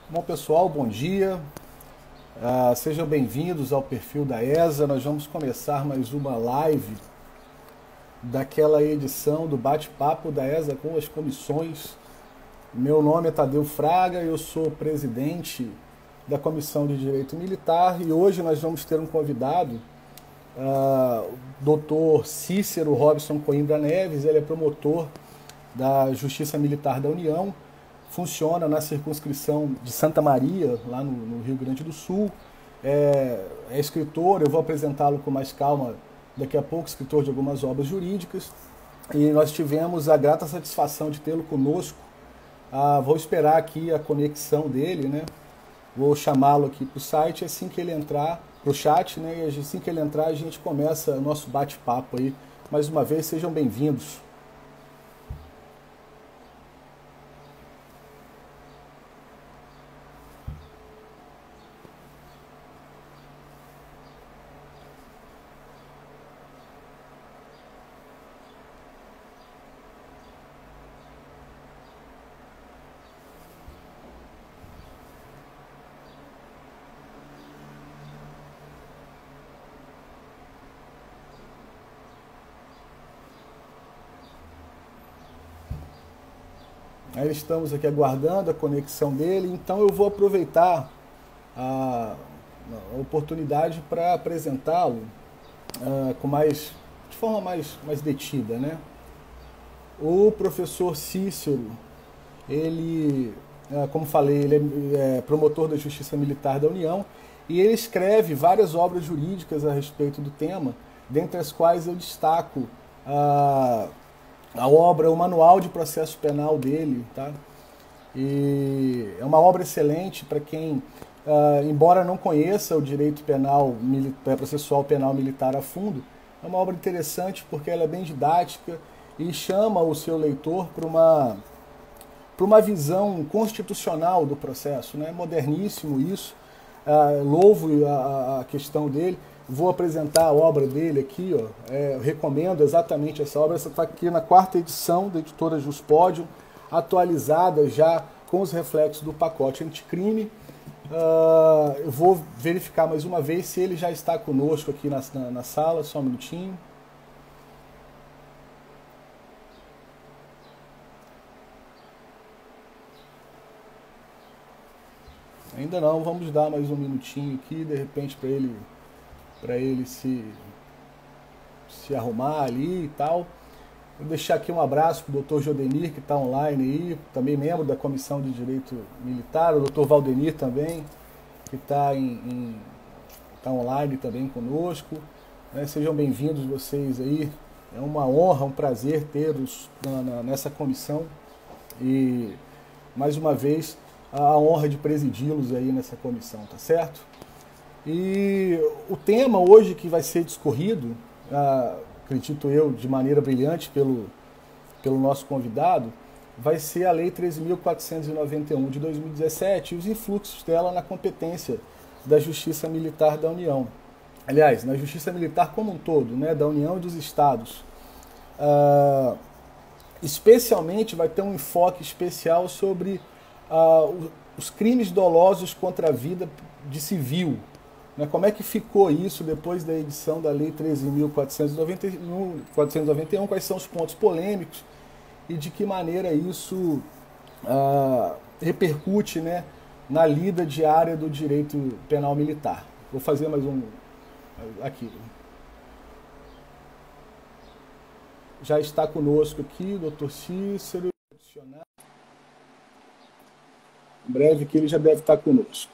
Bom, pessoal, bom dia. Sejam bem-vindos ao perfil da ESA. Nós vamos começar mais uma live daquela edição do bate-papo da ESA com as comissões. Meu nome é Tadeu Fraga, eu sou presidente da Comissão de Direito Militar e hoje nós vamos ter um convidado, o Dr. Cícero Robson Coimbra Neves. Ele é promotor da Justiça Militar da União, funciona na circunscrição de Santa Maria, lá no Rio Grande do Sul. É escritor, eu vou apresentá-lo com mais calma daqui a pouco, escritor de algumas obras jurídicas. E nós tivemos a grata satisfação de tê-lo conosco. Vou esperar aqui a conexão dele, né? Vou chamá-lo aqui para o site, assim que ele entrar, para o chat, né? E assim que ele entrar, a gente começa o nosso bate-papo aí. Mais uma vez, sejam bem-vindos. Aí estamos aqui aguardando a conexão dele, então eu vou aproveitar a oportunidade para apresentá-lo de forma mais detida, né? O professor Cícero, ele, como falei, ele é promotor da Justiça Militar da União e ele escreve várias obras jurídicas a respeito do tema, dentre as quais eu destaco a obra, o Manual de Processo Penal dele, tá? E é uma obra excelente para quem, embora não conheça o direito penal, processual penal militar a fundo, é uma obra interessante porque ela é bem didática e chama o seu leitor para uma visão constitucional do processo, né? Moderníssimo isso, louvo a questão dele. Vou apresentar a obra dele aqui, ó. Eu recomendo exatamente essa obra. Essa está aqui na 4ª edição da editora Juspodium, atualizada já com os reflexos do pacote anticrime. Eu vou verificar mais uma vez se ele já está conosco aqui na sala, só um minutinho. Ainda não, vamos dar mais um minutinho aqui, de repente para ele se arrumar ali e tal. Vou deixar aqui um abraço para o Dr. Jodenir, que está online aí, também membro da Comissão de Direito Militar, o Dr. Valdenir também, que está tá online também conosco. Sejam bem-vindos vocês aí, é uma honra, um prazer tê-los nessa comissão e, mais uma vez, a honra de presidi-los aí nessa comissão, tá certo? E o tema hoje que vai ser discorrido, acredito eu, de maneira brilhante pelo nosso convidado, vai ser a Lei 13.491 de 2017 e os influxos dela na competência da Justiça Militar da União. Aliás, na Justiça Militar como um todo, né, da União e dos Estados. Especialmente vai ter um enfoque especial sobre os crimes dolosos contra a vida de civil. Como é que ficou isso depois da edição da Lei 13.491, quais são os pontos polêmicos e de que maneira isso repercute, né, na lida diária do direito penal militar. Vou fazer mais um aqui. Já está conosco aqui o Dr. Cícero. Em breve que ele já deve estar conosco.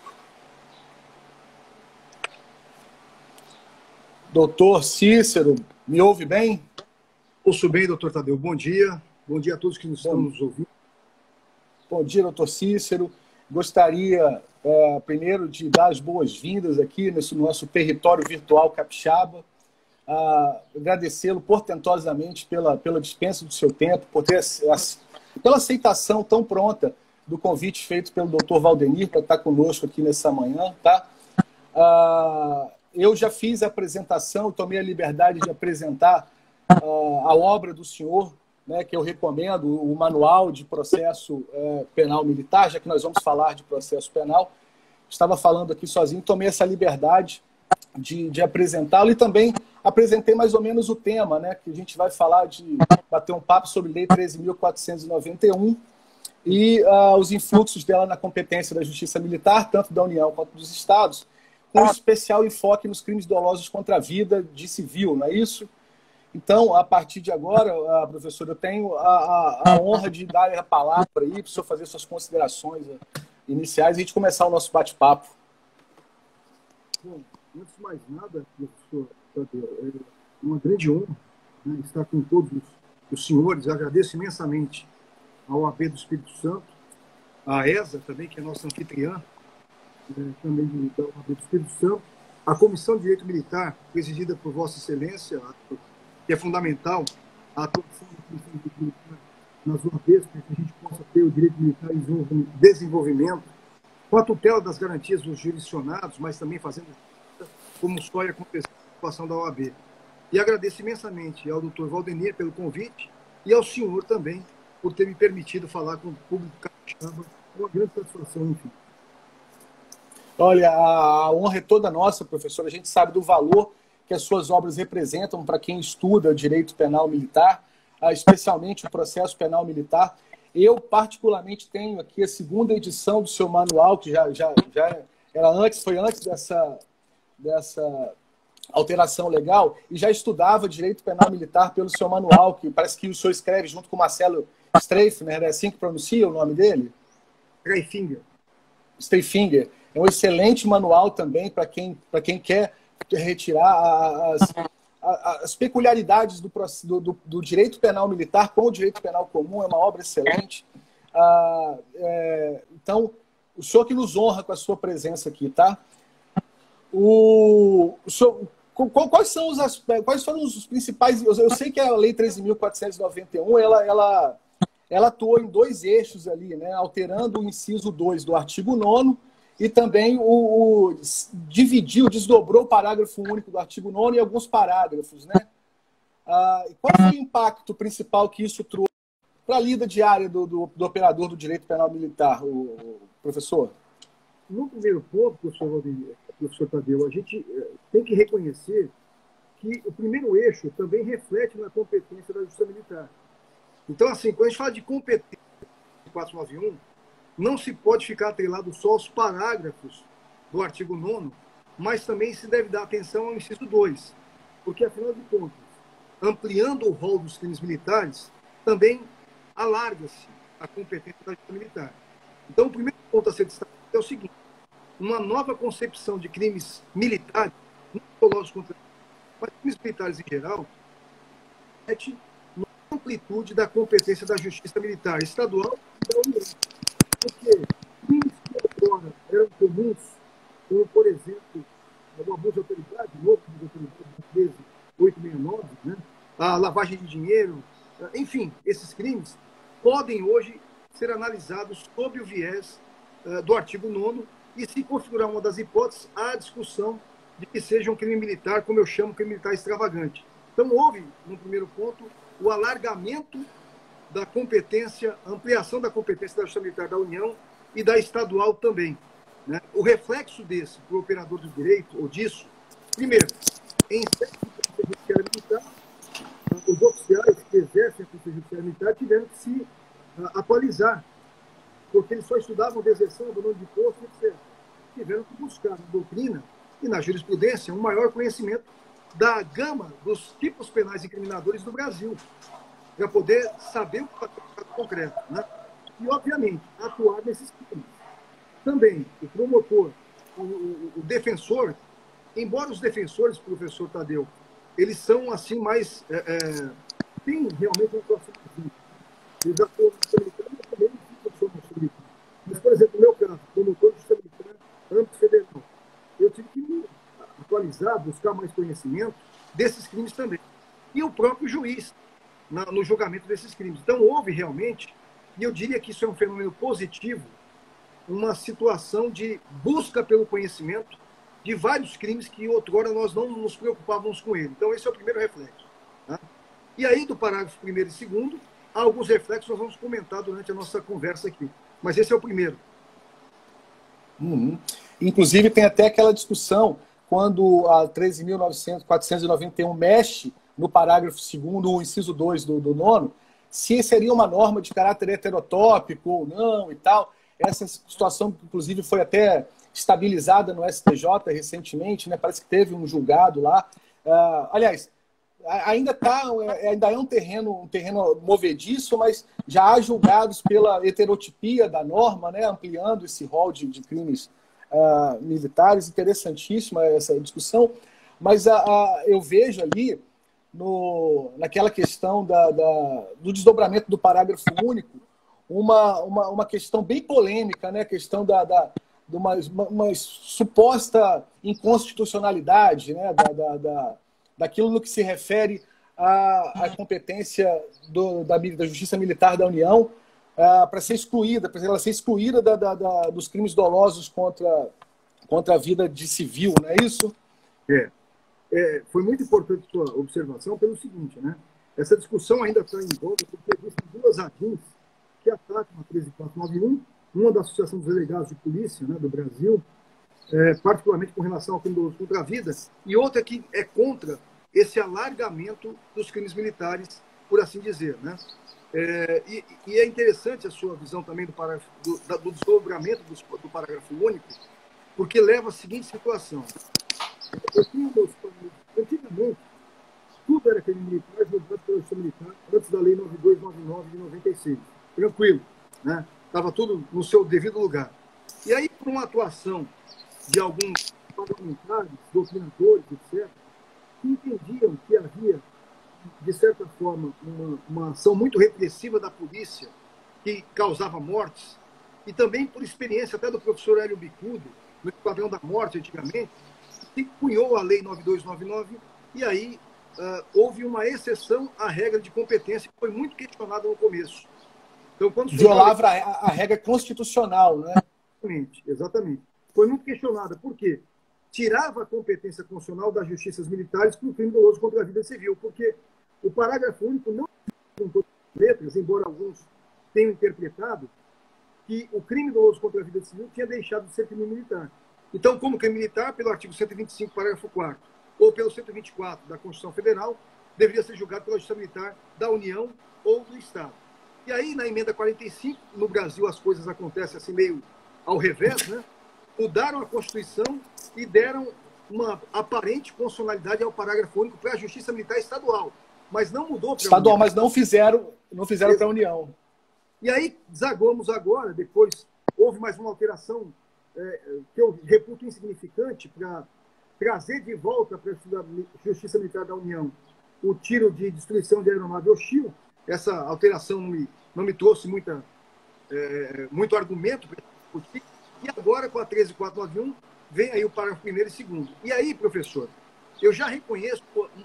Doutor Cícero, me ouve bem? Ouço bem, doutor Tadeu. Bom dia. Bom dia a todos que estão nos ouvindo. Bom dia, doutor Cícero. Gostaria, primeiro, de dar as boas-vindas aqui nesse nosso território virtual capixaba. Agradecê-lo portentosamente pela dispensa do seu tempo, pela aceitação tão pronta do convite feito pelo doutor Valdenir para estar conosco aqui nessa manhã, tá? Eu já fiz a apresentação, tomei a liberdade de apresentar a obra do senhor né, que eu recomendo, o Manual de Processo Penal Militar, já que nós vamos falar de processo penal. Estava falando aqui sozinho, tomei essa liberdade de apresentá-lo e também apresentei mais ou menos o tema, né, que a gente vai falar bater um papo sobre Lei 13.491 e os influxos dela na competência da Justiça Militar, tanto da União quanto dos Estados, com especial enfoque nos crimes dolosos contra a vida de civil, não é isso? Então, a partir de agora, professor, eu tenho a honra de dar a palavra aí para o senhor fazer suas considerações iniciais e a gente começar o nosso bate-papo. Bom, antes de mais nada, professor Tadeu, é uma grande honra, né, estar com todos os senhores. Eu agradeço imensamente à OAB do Espírito Santo, à ESA também, que é nossa anfitriã, também da OAB do Espírito Santo, a Comissão de Direito Militar, presidida por Vossa Excelência, que é fundamental a atuação da Comissão de Direito Militar nas OABs, para que a gente possa ter o direito militar em desenvolvimento, com a tutela das garantias dos jurisdicionados, mas também fazendo como só ia acontecer a situação da OAB. E agradeço imensamente ao doutor Valdenir pelo convite e ao senhor também por ter me permitido falar com o público capixaba. É uma grande satisfação, enfim. Olha, a honra é toda nossa, professor. A gente sabe do valor que as suas obras representam para quem estuda direito penal militar, especialmente o processo penal militar. Eu, particularmente, tenho aqui a segunda edição do seu manual, que já era antes, foi antes dessa alteração legal, e já estudava direito penal militar pelo seu manual, que parece que o senhor escreve junto com o Marcelo Streifner, é assim que pronuncia o nome dele? Streiffinger. É um excelente manual também para quem quer retirar as peculiaridades do direito penal militar com o direito penal comum. É uma obra excelente. Então, o senhor que nos honra com a sua presença aqui, tá? Quais foram os principais... Eu sei que a Lei 13.491, ela atuou em dois eixos ali, né? Alterando o inciso 2 do artigo 9º, e também desdobrou o parágrafo único do artigo 9º em alguns parágrafos, né? Qual foi o impacto principal que isso trouxe para a lida diária do operador do direito penal militar, o professor? No primeiro ponto, professor Tadeu, a gente tem que reconhecer que o primeiro eixo também reflete na competência da Justiça Militar. Então, assim, quando a gente fala de competência do 491, não se pode ficar atrelado só aos parágrafos do artigo 9º, mas também se deve dar atenção ao inciso 2, porque, afinal de contas, ampliando o rol dos crimes militares, também alarga-se a competência da Justiça Militar. Então, o primeiro ponto a ser destacado é o seguinte: uma nova concepção de crimes militares, não dolosos contra mas crimes militares em geral, na amplitude da competência da Justiça Militar estadual e da União. Porque crimes que agora eram comuns, como, por exemplo, o abuso de autoridade, o novo abuso de autoridade da 13.869, né? A lavagem de dinheiro, enfim, esses crimes podem hoje ser analisados sob o viés do artigo 9º e, se configurar uma das hipóteses, há discussão de que seja um crime militar, como eu chamo, crime militar extravagante. Então, houve, no primeiro ponto, o alargamento da competência, a ampliação da competência da Justiça Militar da União e da estadual também, né? O reflexo desse, para o operador do direito, ou disso, primeiro, em sede de judiciária militar, os oficiais que exercem a polícia judiciária militar tiveram que se atualizar, porque eles só estudavam deserção, abandono de posto, etc. Tiveram que buscar na doutrina e na jurisprudência um maior conhecimento da gama dos tipos penais incriminadores do Brasil, para poder saber o que está no concreto, né? E, obviamente, atuar nesses crimes. Também, o promotor, o defensor, embora os defensores, professor Tadeu, eles são, assim, mais... tem realmente uma atuação assim. Eles atuam no Justiça Militar, mas também não ficam no Justiça Militar. Mas, por exemplo, no meu caso, promotor de Justiça Militar, âmbito federal, eu tive que me atualizar, buscar mais conhecimento desses crimes também. E o próprio juiz, no julgamento desses crimes. Então, houve realmente, e eu diria que isso é um fenômeno positivo, uma situação de busca pelo conhecimento de vários crimes que outrora nós não nos preocupávamos com ele. Então, esse é o primeiro reflexo. Tá? E aí, do parágrafo 1º e 2º, há alguns reflexos que nós vamos comentar durante a nossa conversa aqui. Mas esse é o primeiro. Uhum. Inclusive, tem até aquela discussão quando a 13.491 mexe no parágrafo 2º, o inciso 2 do nono, se seria uma norma de caráter heterotópico ou não e tal. Essa situação, inclusive, foi até estabilizada no STJ recentemente, né? Parece que teve um julgado lá. Aliás, ainda é um terreno movediço, mas já há julgados pela heterotipia da norma, né? Ampliando esse rol de crimes militares. Interessantíssima essa discussão. Mas eu vejo ali, naquela questão do desdobramento do parágrafo único, uma questão bem polêmica, né? A questão de uma suposta inconstitucionalidade, né? Daquilo no que se refere à competência da Justiça Militar da União para ser excluída, para ela ser excluída dos crimes dolosos contra a vida de civil, não é isso? Foi muito importante a sua observação pelo seguinte, né? Essa discussão ainda está em voga porque existem duas ADINs que atacam a 13491, uma da Associação dos Delegados de Polícia, né, do Brasil, particularmente com relação ao crime doloso contra a vida, e outra que é contra esse alargamento dos crimes militares, por assim dizer, né? E é interessante a sua visão também do desdobramento do parágrafo único, porque leva à seguinte situação. Antigamente, tudo era crime militar julgado pela Justiça Militar antes da Lei 9299 de 96. Tranquilo, né? Estava tudo no seu devido lugar. E aí, por uma atuação de alguns parlamentares, doutrinadores, etc., que entendiam que havia, de certa forma, uma ação muito repressiva da polícia que causava mortes, e também por experiência até do professor Hélio Bicudo, no Esquadrão da Morte, antigamente, que cunhou a Lei 9299, e aí houve uma exceção à regra de competência que foi muito questionada no começo. Então, quando violava a regra constitucional, né? Exatamente. Foi muito questionada. Por quê? Tirava a competência constitucional das justiças militares para o crime doloso contra a vida civil, porque o parágrafo único não com todas as letras, embora alguns tenham interpretado, que o crime doloso contra a vida civil tinha deixado de ser crime militar. Então, como crime militar, pelo artigo 125, parágrafo 4º, ou pelo 124 da Constituição Federal, deveria ser julgado pela Justiça Militar da União ou do Estado. E aí, na emenda 45, no Brasil as coisas acontecem assim meio ao revés, né? Mudaram a Constituição e deram uma aparente constitucionalidade ao parágrafo único para a Justiça Militar estadual, mas não mudou para a estadual, União. Mas não fizeram para a União. E aí, desaguamos agora, depois houve mais uma alteração que eu reputo insignificante para trazer de volta para a Justiça Militar da União o tiro de destruição de aeronave hostil. Essa alteração não me trouxe muito argumento para discutir. E agora, com a 13.491, vem aí o parágrafo 1º e 2º. E aí, professor, eu já reconheço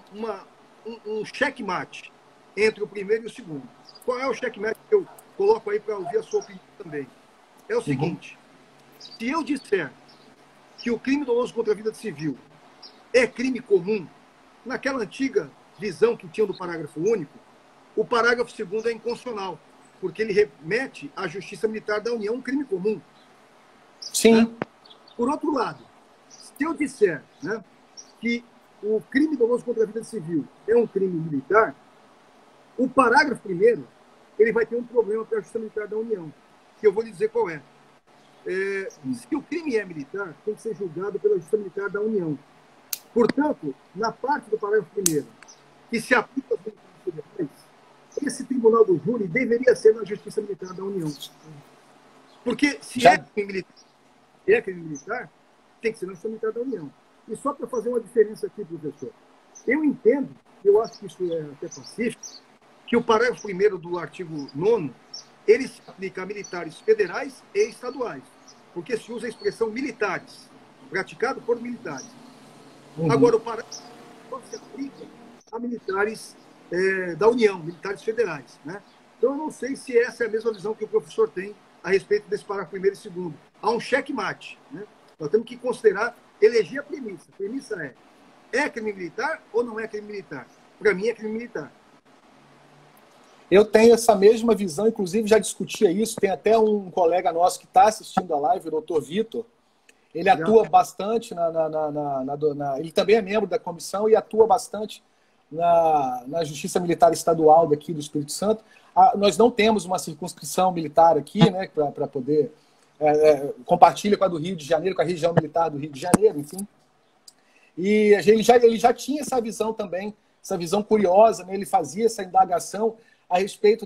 um checkmate entre o primeiro e o segundo. Qual é o checkmate que eu coloco aí para ouvir a sua opinião também? É o seguinte, se eu disser que o crime doloso contra a vida civil é crime comum, naquela antiga visão que tinha do parágrafo único, o parágrafo 2º é inconstitucional, porque ele remete à Justiça Militar da União um crime comum. Sim. Né? Por outro lado, se eu disser, né, que o crime doloso contra a vida civil é um crime militar, o parágrafo 1º ele vai ter um problema para a Justiça Militar da União, que eu vou lhe dizer qual é. Se o crime é militar, tem que ser julgado pela Justiça Militar da União. Portanto, na parte do parágrafo 1º, que se aplica aos crimes federais, esse tribunal do júri deveria ser na Justiça Militar da União. Porque se é crime militar, tem que ser na Justiça Militar da União. E só para fazer uma diferença aqui, professor, eu entendo, eu acho que isso é até pacífico, que o parágrafo 1º do artigo 9º, ele se aplica a militares federais e estaduais, porque se usa a expressão militares, praticado por militares. Agora, o parágrafo só se aplica a militares da União, militares federais, né? Então, eu não sei se essa é a mesma visão que o professor tem a respeito desse parágrafo 1º e 2º. Há um checkmate, né? Nós temos que considerar, eleger a premissa. A premissa é crime militar ou não é crime militar? Para mim, é crime militar. Eu tenho essa mesma visão, inclusive já discutia isso, tem até um colega nosso que está assistindo a live, o doutor Vitor, ele atua bastante, ele também é membro da comissão e atua bastante na Justiça Militar Estadual daqui do Espírito Santo. Nós não temos uma circunscrição militar aqui, né, para poder... compartilha com a do Rio de Janeiro, com a região militar do Rio de Janeiro, enfim. E ele já tinha essa visão também, essa visão curiosa, né? Ele fazia essa indagação a respeito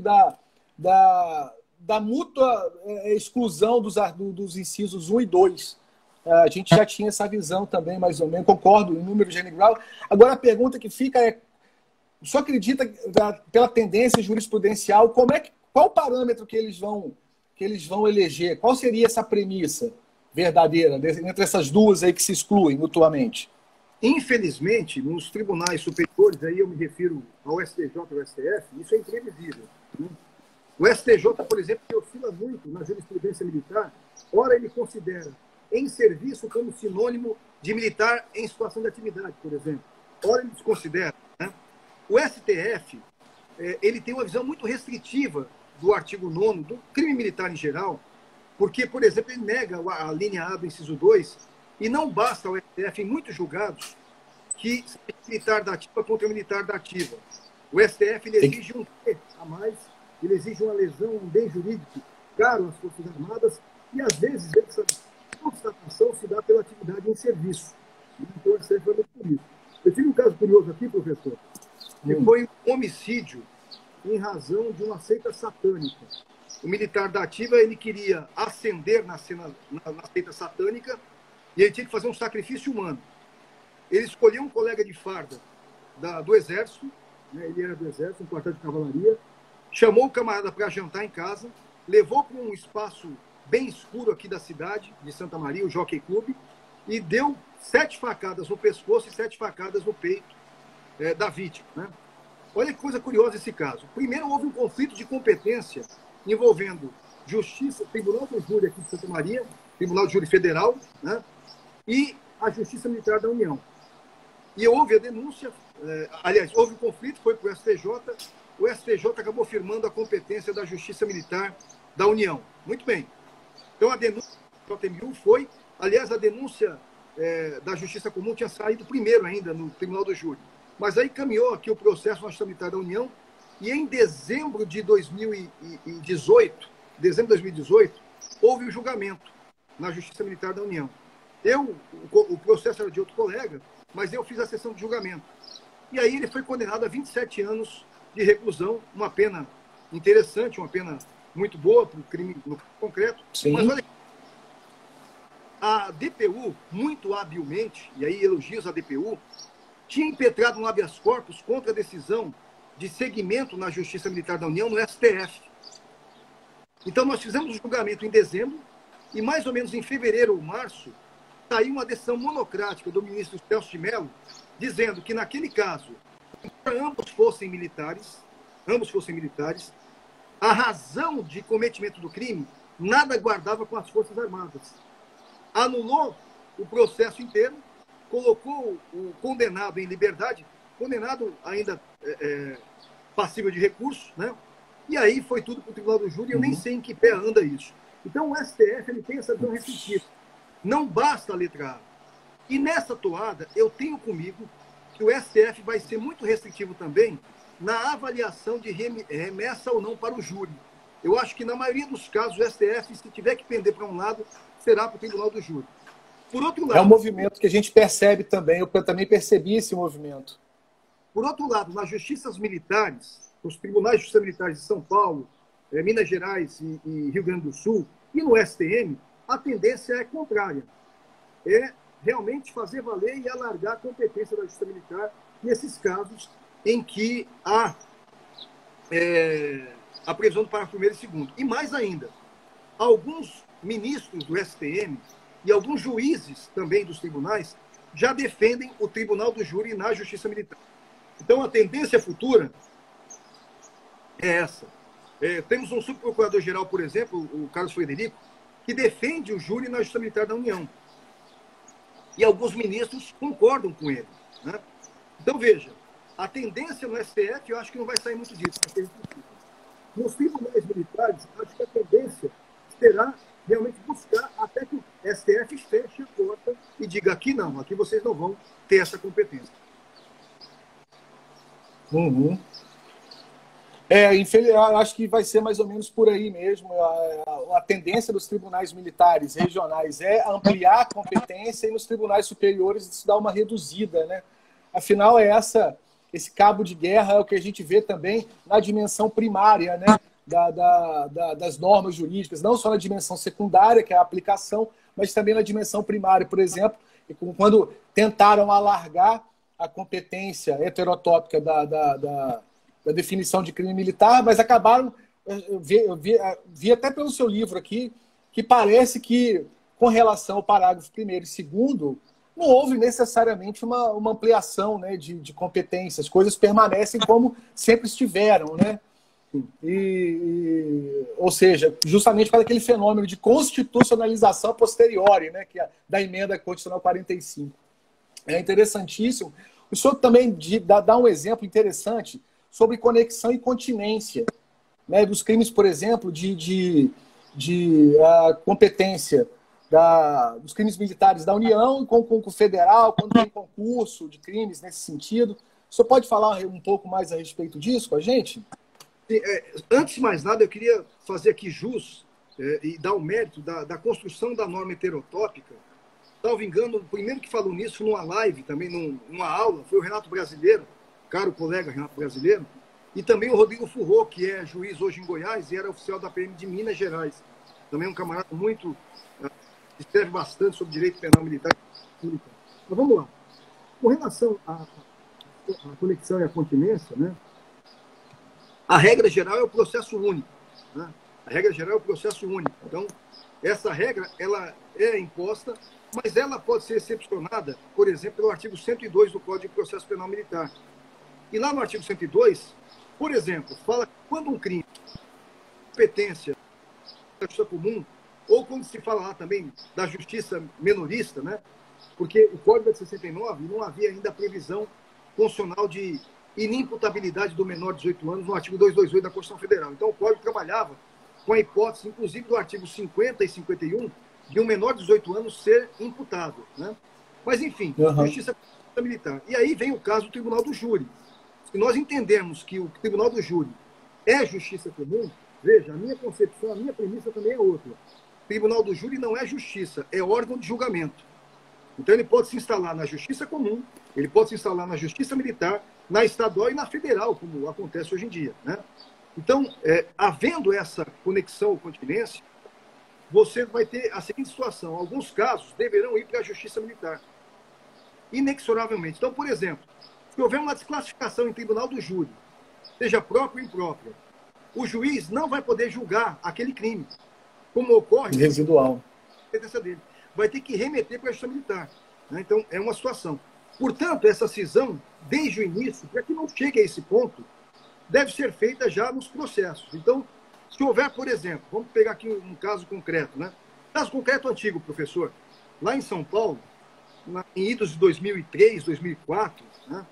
da mútua exclusão dos incisos 1 e 2. A gente já tinha essa visão também, mais ou menos, concordo em número general. Agora, a pergunta que fica é, o senhor acredita, pela tendência jurisprudencial, qual o parâmetro que eles vão eleger? Qual seria essa premissa verdadeira entre essas duas aí que se excluem mutuamente? Infelizmente, nos tribunais superiores, aí eu me refiro ao STJ e ao STF, isso é imprevisível. Né? O STJ, por exemplo, que oscila muito na jurisprudência militar, ora ele considera em serviço como sinônimo de militar em situação de atividade, por exemplo. Ora ele desconsidera. Né? O STF, ele tem uma visão muito restritiva do artigo 9º, do crime militar em geral, porque, por exemplo, ele nega a linha A do inciso 2, e não basta ao STF, em muitos julgados, que seja militar da ativa contra militar da ativa. O STF ele exige um T a mais, ele exige uma lesão, um bem jurídico caro às Forças Armadas, e às vezes essa constatação se dá pela atividade em serviço. Então o STF vai muito por isso. Eu tive um caso curioso aqui, professor, que foi um homicídio em razão de uma seita satânica. O militar da ativa ele queria ascender na seita satânica e ele tinha que fazer um sacrifício humano. Ele escolheu um colega de farda do Exército, né, ele era do Exército, um quartel de cavalaria, chamou o camarada para jantar em casa, levou para um espaço bem escuro aqui da cidade, de Santa Maria, o Jockey Club, e deu 7 facadas no pescoço e 7 facadas no peito da vítima. Né? Olha que coisa curiosa esse caso. Primeiro, houve um conflito de competência envolvendo Justiça, Tribunal do Júri aqui de Santa Maria, Tribunal de Júri Federal, né? E a Justiça Militar da União. E houve a denúncia, aliás, houve um conflito, foi para o STJ, o STJ acabou firmando a competência da Justiça Militar da União. Muito bem. Então a denúncia do JMU foi, aliás, a denúncia da Justiça Comum tinha saído primeiro ainda no Tribunal do Júri. Mas aí caminhou aqui o processo na Justiça Militar da União e em dezembro de 2018, houve o julgamento na Justiça Militar da União. O processo era de outro colega, mas eu fiz a sessão de julgamento. E aí ele foi condenado a 27 anos de reclusão, uma pena interessante, uma pena muito boa para o crime no concreto. Sim. Mas olha, a DPU, muito habilmente, e aí elogios à DPU, tinha impetrado um habeas corpus contra a decisão de seguimento na Justiça Militar da União no STF. Então nós fizemos o julgamento em dezembro e mais ou menos em fevereiro ou março saiu uma decisão monocrática do ministro Celso de Mello dizendo que naquele caso ambos fossem militares, a razão de cometimento do crime nada guardava com as Forças Armadas. Anulou o processo inteiro, colocou o condenado em liberdade, condenado ainda passível de recurso, né? E aí foi tudo para o Tribunal do Júri, eu nem sei em que pé anda isso. Então o STF ele tem essa visão restritiva. Não basta a letra A. E nessa toada, eu tenho comigo que o STF vai ser muito restritivo também na avaliação de remessa ou não para o júri. Eu acho que na maioria dos casos o STF, se tiver que pender para um lado, será para o Tribunal do Júri. Por outro lado, é um movimento que a gente percebe também, eu também percebi esse movimento. Por outro lado, nas justiças militares, os tribunais de justiça militares de São Paulo, Minas Gerais e Rio Grande do Sul, e no STM, a tendência é contrária. É realmente fazer valer e alargar a competência da justiça militar nesses casos em que há a previsão do parágrafo 1º e 2º. E mais ainda, alguns ministros do STM e alguns juízes também dos tribunais já defendem o Tribunal do Júri na Justiça Militar. Então, a tendência futura é essa. Temos um subprocurador-geral, por exemplo, o Carlos Frederico, que defende o júri na Justiça Militar da União. E alguns ministros concordam com ele. Né? Então, veja, a tendência no STF, eu acho que não vai sair muito disso. nos tribunais militares, acho que a tendência será realmente buscar até que o STF feche a porta e diga aqui não, aqui vocês não vão ter essa competência. Uhum. Acho que vai ser mais ou menos por aí mesmo. A tendência dos tribunais militares regionais é ampliar a competência e nos tribunais superiores isso dá uma reduzida, né? Afinal, esse cabo de guerra é o que a gente vê também na dimensão primária, né? Das normas jurídicas, não só na dimensão secundária, que é a aplicação, mas também na dimensão primária. Por exemplo, quando tentaram alargar a competência heterotópica da definição de crime militar, mas acabaram, eu vi até pelo seu livro aqui, que parece que, com relação ao parágrafo 1º e 2º, não houve necessariamente uma ampliação, né, de competências, as coisas permanecem como sempre estiveram, né? Ou seja, justamente para aquele fenômeno de constitucionalização posteriori, né, que é da emenda constitucional 45. É interessantíssimo. O senhor também dá um exemplo interessante sobre conexão e continência, né, dos crimes, por exemplo, de competência dos crimes militares da União com o federal, quando tem concurso de crimes nesse sentido. O senhor pode falar um pouco mais a respeito disso com a gente? Antes de mais nada, eu queria fazer aqui jus e dar o mérito da construção da norma heterotópica. Salvo engano, o primeiro que falou nisso numa live, também numa aula, foi o Renato Brasileiro, caro colega Renato Brasileiro, e também o Rodrigo Furro, que é juiz hoje em Goiás e era oficial da PM de Minas Gerais. Também um camarada muito... escreve bastante sobre direito penal militar. Mas vamos lá. Com relação à conexão e à continência, né, a regra geral é o processo único. Né? A regra geral é o processo único. Então, essa regra ela é imposta, mas ela pode ser excepcionada, por exemplo, pelo artigo 102 do Código de Processo Penal Militar. E lá no artigo 102, por exemplo, fala que quando um crime competência da justiça comum, ou quando se fala lá também da justiça menorista, né? Porque o Código de 69 não havia ainda a previsão constitucional de inimputabilidade do menor de 18 anos no artigo 228 da Constituição Federal. Então, o Código trabalhava com a hipótese, inclusive, do artigo 50 e 51, de um menor de 18 anos ser imputável. Né? Mas, enfim, justiça militar. E aí vem o caso do Tribunal do Júri. Se nós entendermos que o Tribunal do Júri é justiça comum, veja, a minha concepção, a minha premissa também é outra. O Tribunal do Júri não é justiça, é órgão de julgamento. Então, ele pode se instalar na justiça comum, ele pode se instalar na justiça militar, na estadual e na federal, como acontece hoje em dia. Né? Então, havendo essa conexão ou continência, você vai ter a seguinte situação. Alguns casos deverão ir para a justiça militar, inexoravelmente. Então, por exemplo, se houver uma desclassificação em tribunal do júri, seja própria ou imprópria, o juiz não vai poder julgar aquele crime, como ocorre... Residual. Dele. Vai ter que remeter para a justiça militar. Né? Então, é uma situação. Portanto, essa cisão, desde o início, para que não chegue a esse ponto, deve ser feita já nos processos. Então, se houver, por exemplo, vamos pegar aqui um caso concreto, né? Caso concreto antigo, professor. Lá em São Paulo, em idos de 2003, 2004, né?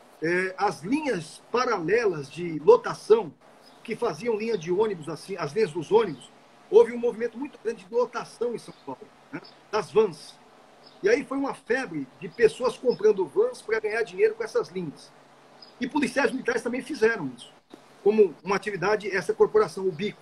As linhas paralelas de lotação que faziam linha de ônibus, assim, as linhas dos ônibus, houve um movimento muito grande de lotação em São Paulo, né? Das vans. E aí foi uma febre de pessoas comprando vans para ganhar dinheiro com essas linhas. E policiais militares também fizeram isso, como uma atividade, essa corporação, o Bico.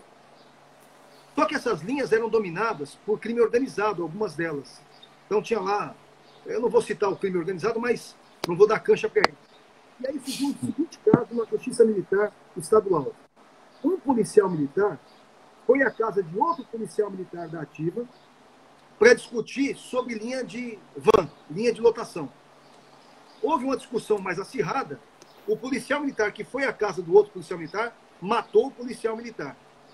Só que essas linhas eram dominadas por crime organizado, algumas delas. Então tinha lá, eu não vou citar o crime organizado, mas não vou dar cancha para ele. E aí surgiu o seguinte caso na Justiça Militar Estadual. Um policial militar foi à casa de outro policial militar da ativa para discutir sobre linha de van, linha de lotação. Houve uma discussão mais acirrada, o policial militar que foi à casa do outro policial militar matou o policial militar.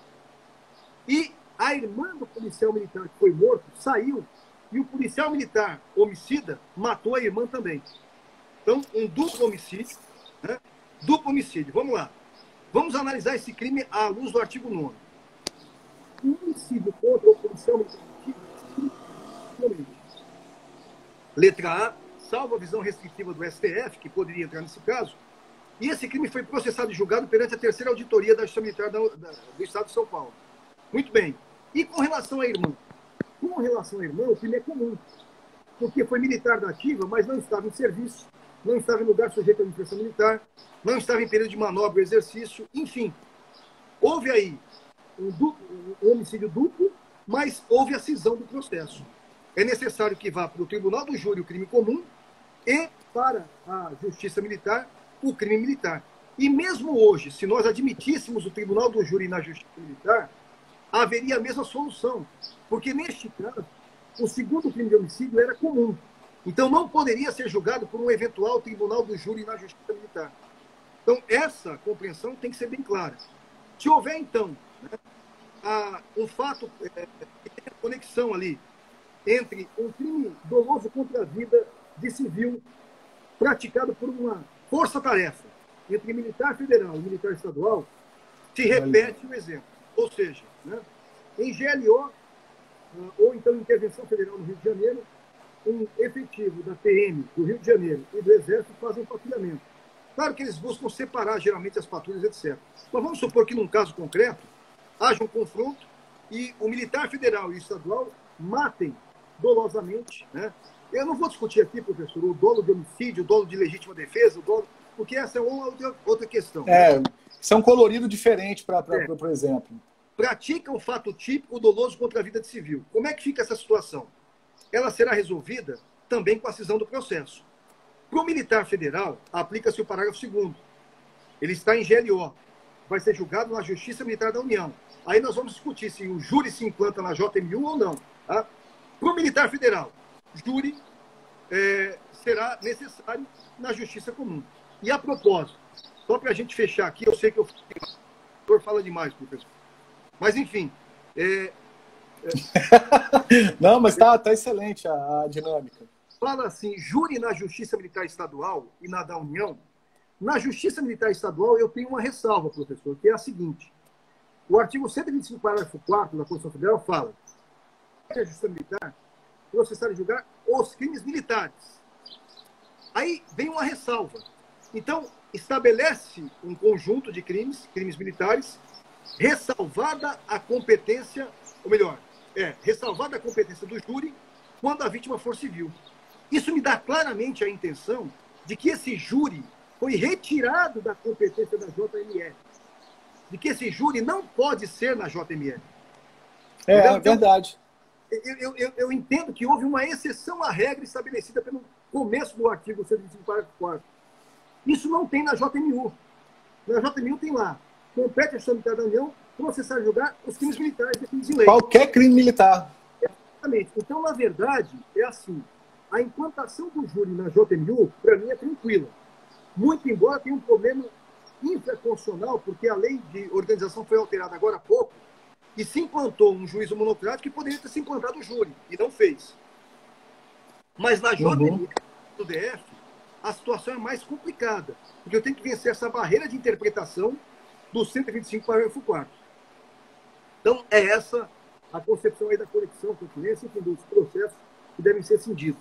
E a irmã do policial militar que foi morto saiu e o policial militar homicida matou a irmã também. Então, um duplo homicídio, né? Duplo homicídio. Vamos lá. Vamos analisar esse crime à luz do artigo 9º. O homicídio contra o policial militar. Letra A, salvo a visão restritiva do STF, que poderia entrar nesse caso, E esse crime foi processado e julgado perante a terceira auditoria da Justiça Militar do Estado de São Paulo. Muito bem. E com relação à irmã? Com relação à irmã, o crime é comum, porque foi militar da ativa, mas não estava em serviço, não estava em lugar sujeito à administração militar, não estava em período de manobra ou exercício, enfim. Houve aí um homicídio duplo, mas houve a cisão do processo. É necessário que vá para o Tribunal do Júri o crime comum e para a Justiça Militar o crime militar. E mesmo hoje, se nós admitíssemos o Tribunal do Júri na Justiça Militar, haveria a mesma solução, porque neste caso, o segundo crime de homicídio era comum. Então não poderia ser julgado por um eventual Tribunal do Júri na Justiça Militar. Então essa compreensão tem que ser bem clara. Se houver, então, um fato que tem conexão ali entre um crime doloso contra a vida de civil praticado por uma força-tarefa entre militar federal e militar estadual, se repete o exemplo. Ou seja, em GLO, ou então Intervenção Federal no Rio de Janeiro, um efetivo da PM do Rio de Janeiro e do Exército fazem patrulhamento. Claro que eles buscam separar geralmente as patrulhas, etc. Mas vamos supor que num caso concreto haja um confronto e o militar federal e o estadual matem dolosamente, Eu não vou discutir aqui, professor, o dolo de homicídio, o dolo de legítima defesa, o dolo, porque essa é outra questão. Isso é um colorido diferente, por exemplo. Pratica um fato típico doloso contra a vida de civil. Como é que fica essa situação? Ela será resolvida também com a cisão do processo. Para o militar federal, aplica-se o parágrafo 2º. Ele está em GLO. Vai ser julgado na Justiça Militar da União. Aí nós vamos discutir se o júri se implanta na JMU ou não. Tá? Para o militar federal, júri será necessário na Justiça Comum. E a propósito, só para a gente fechar aqui, eu sei que o senhor fala demais, professor. Mas, enfim... Não, mas tá excelente a dinâmica. Fala assim, júri na Justiça Militar Estadual e na da União. Na Justiça Militar Estadual, eu tenho uma ressalva, professor, que é a seguinte. O artigo 125, parágrafo 4 da Constituição Federal fala que a Justiça Militar processar e julgar os crimes militares. Aí vem uma ressalva. Então, estabelece um conjunto de crimes militares, ressalvada a competência, ou melhor, ressalvada a competência do júri quando a vítima for civil. Isso me dá claramente a intenção de que esse júri foi retirado da competência da JML. De que esse júri não pode ser na JML. É verdade. Eu entendo que houve uma exceção à regra estabelecida pelo começo do artigo 125, parágrafo 4. Isso não tem na JMU. Na JMU tem lá, compete a Justiça Militar da União processar e julgar os crimes militares definidos em lei. Qualquer crime militar. Exatamente. Então, na verdade, é assim. A implantação do júri na JMU, para mim, é tranquila. Muito embora tenha um problema infraconstitucional, porque a lei de organização foi alterada agora há pouco, e se implantou um juízo monocrático que poderia ter se implantado o júri, e não fez. Mas na JMU do DF, a situação é mais complicada, porque eu tenho que vencer essa barreira de interpretação do 125, parágrafo 4º. Então, é essa a concepção aí da conexão, continência, enfim, dos processos que devem ser cindidos.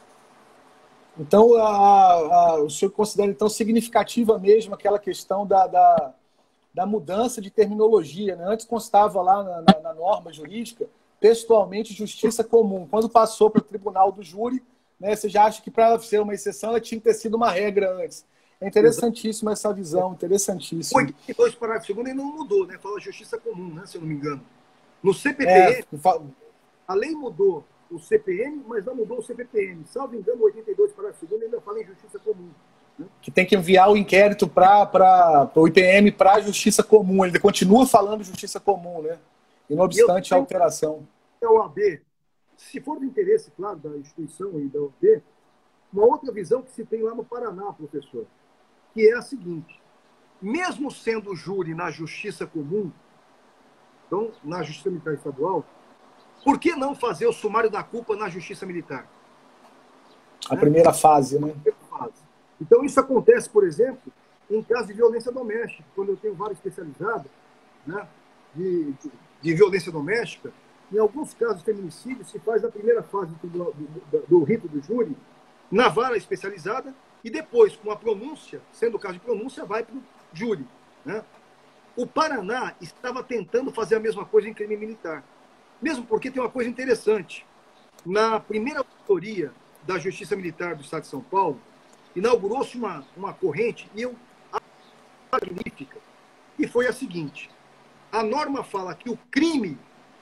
Então, o senhor considera então significativa mesmo aquela questão da mudança de terminologia, né? Antes constava lá na norma jurídica, textualmente, justiça comum. Quando passou para o tribunal do júri, né, você já acha que para ser uma exceção ela tinha que ter sido uma regra antes. É interessantíssima essa visão, interessantíssima. 82, parágrafo 2º, ainda não mudou, né? Fala justiça comum, né, se eu não me engano. No CPPM, a lei mudou o CPM, mas não mudou o CPPM. Salvo engano, 82, parágrafo 2º, ainda fala em justiça comum. Né? Que tem que enviar o inquérito para o IPM para a justiça comum. Ele continua falando justiça comum, né? E não obstante a alteração. A OAB, se for do interesse, claro, da instituição e da OAB, uma outra visão que se tem lá no Paraná, professor, que é a seguinte: mesmo sendo júri na justiça comum, então, na Justiça Militar Estadual, por que não fazer o sumário da culpa na Justiça Militar? A primeira fase, né? Então, isso acontece, por exemplo, em caso de violência doméstica, quando eu tenho vara especializada, né, de violência doméstica. Em alguns casos de feminicídio, se faz a primeira fase do rito do júri na vara especializada e depois, com a pronúncia, sendo o caso de pronúncia, vai para o júri, né? O Paraná estava tentando fazer a mesma coisa em crime militar. Mesmo porque tem uma coisa interessante. Na primeira auditoria da Justiça Militar do Estado de São Paulo, inaugurou-se uma corrente, e eu magnífica, que foi a seguinte: a norma fala que o crime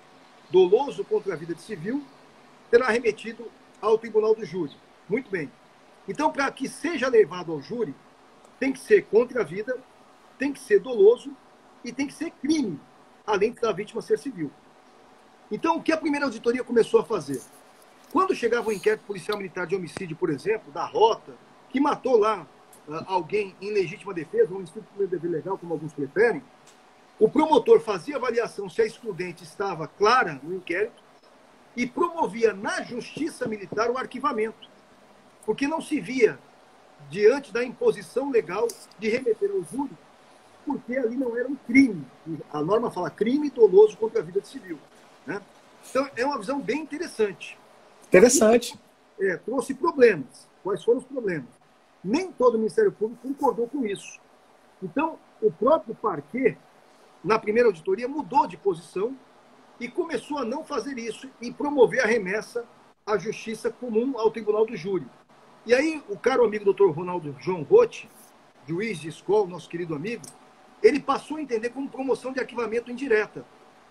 doloso contra a vida de civil será remetido ao tribunal do júri. Muito bem. Então, para que seja levado ao júri, tem que ser contra a vida, tem que ser doloso e tem que ser crime, além da vítima ser civil. Então, o que a primeira auditoria começou a fazer? Quando chegava o inquérito policial militar de homicídio, por exemplo, da Rota, que matou lá alguém em legítima defesa, ou em estrito dever legal, como alguns preferem, o promotor fazia avaliação se a excludente estava clara no inquérito e promovia na Justiça Militar o arquivamento, porque não se via, diante da imposição legal, de remeter ao júri, porque ali não era um crime. A norma fala crime doloso contra a vida de civil, né? Então, é uma visão bem interessante. Interessante. Trouxe problemas. Quais foram os problemas? Nem todo o Ministério Público concordou com isso. Então, o próprio parquê, na primeira auditoria, mudou de posição e começou a não fazer isso e promover a remessa à Justiça Comum, ao Tribunal do Júri. E aí, o caro amigo doutor Ronaldo João Rotti, juiz de escola, nosso querido amigo, ele passou a entender como promoção de arquivamento indireta.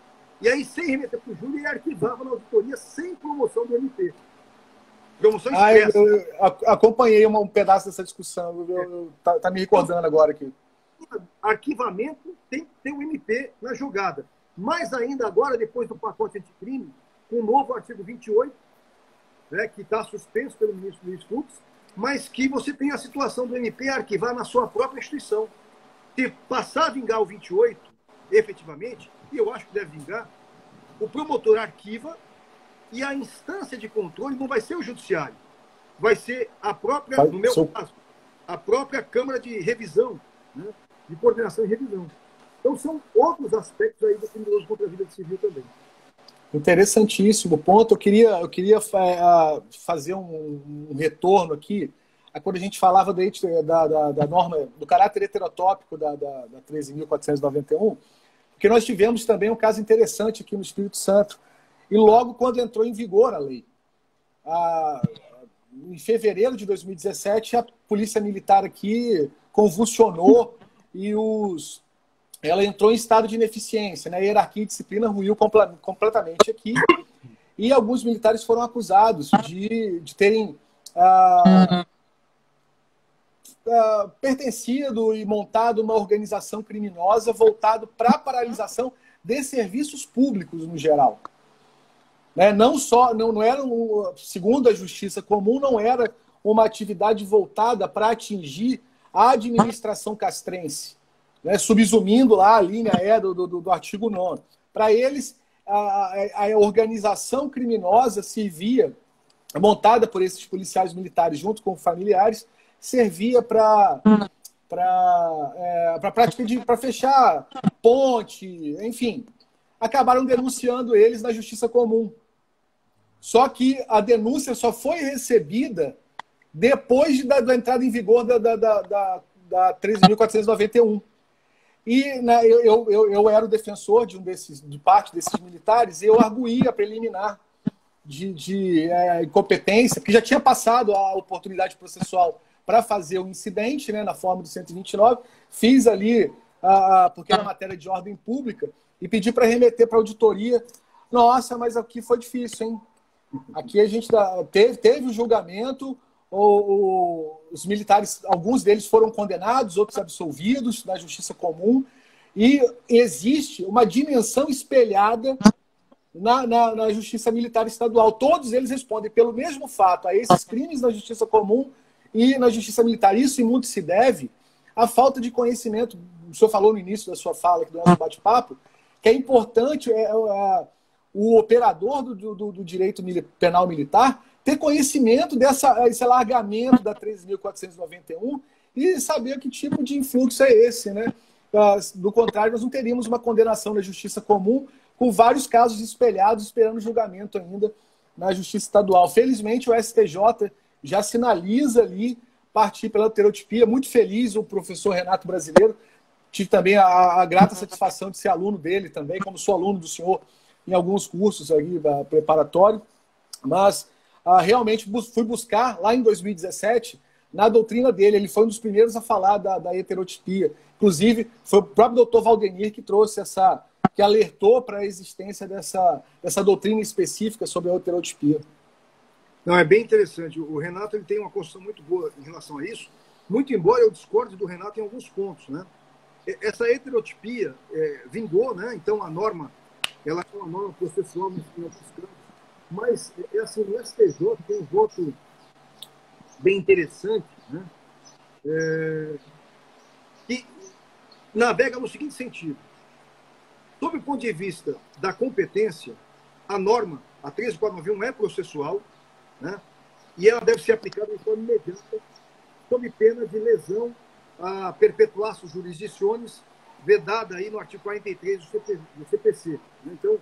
E aí, sem remeter para o júri, ele arquivava na auditoria sem promoção do MP. Promoção expressa. Eu acompanhei um pedaço dessa discussão. Tá me recordando agora aqui. Arquivamento tem que ter o MP na jogada. Mais ainda agora, depois do pacote anticrime, com o novo artigo 28, né, que está suspenso pelo ministro Luiz Fux, mas que você tem a situação do MP arquivar na sua própria instituição. Se passar a vingar o 28, efetivamente, e eu acho que deve vingar, o promotor arquiva e a instância de controle não vai ser o judiciário, vai ser a própria, no meu caso, a própria Câmara de Revisão, né, de coordenação e revisão. Então são outros aspectos aí do crime doloso contra a vida civil também. Interessantíssimo ponto. Eu queria fazer um retorno aqui a quando a gente falava da norma, do caráter heterotópico da 13.491, porque nós tivemos também um caso interessante aqui no Espírito Santo. E logo quando entrou em vigor a lei, em fevereiro de 2017, a Polícia Militar aqui convulsionou e ela entrou em estado de ineficiência, né? A hierarquia e disciplina ruiu completamente aqui. E alguns militares foram acusados de terem pertencido e montado uma organização criminosa voltado para a paralisação de serviços públicos no geral. Né? Não era, segundo a Justiça Comum, não era uma atividade voltada para atingir a administração castrense, né? Subsumindo lá a linha do artigo 9º. Para eles, a organização criminosa servia, montada por esses policiais militares junto com familiares, servia para fechar ponte, enfim. Acabaram denunciando eles na Justiça Comum. Só que a denúncia só foi recebida depois da entrada em vigor da 13.491. E eu era o defensor de parte desses militares e eu arguí a preliminar de incompetência, porque já tinha passado a oportunidade processual para fazer o incidente, né, na forma do 129, fiz ali, porque era matéria de ordem pública, e pedi para remeter para a auditoria. Nossa, mas aqui foi difícil, hein? Aqui a gente teve o julgamento, os militares, alguns deles foram condenados, outros absolvidos na Justiça Comum, e existe uma dimensão espelhada na Justiça Militar Estadual. Todos eles respondem pelo mesmo fato a esses crimes na Justiça Comum e na Justiça Militar. Isso, em muito, se deve à falta de conhecimento. O senhor falou no início da sua fala, aqui do nosso bate-papo, que é importante o operador do direito penal militar ter conhecimento desse alargamento da 13.491 e saber que tipo de influxo é esse, né? Do contrário, nós não teríamos uma condenação na Justiça Comum com vários casos espelhados esperando julgamento ainda na Justiça Estadual. Felizmente, o STJ já sinaliza ali partir pela heterotipia. Muito feliz, o professor Renato Brasileiro. Tive também a grata satisfação de ser aluno dele também, como sou aluno do senhor em alguns cursos aí, preparatório. Mas realmente fui buscar, lá em 2017, na doutrina dele. Ele foi um dos primeiros a falar da heterotipia. Inclusive, foi o próprio doutor Valdemir que trouxe que alertou para a existência dessa doutrina específica sobre a heterotipia. Não, é bem interessante. O Renato ele tem uma construção muito boa em relação a isso, muito embora eu discorde do Renato em alguns pontos, né? Essa heterotipia vingou, né? Então a norma, ela é uma norma processual nos casos, mas assim, no STJ tem um voto bem interessante, né? Que navega no seguinte sentido: sob o ponto de vista da competência, a norma, a 13491, é processual, né? E ela deve ser aplicada de forma imediata, sob pena de lesão a perpetuatio jurisdicionis, vedada aí no artigo 43 do CPC. Então,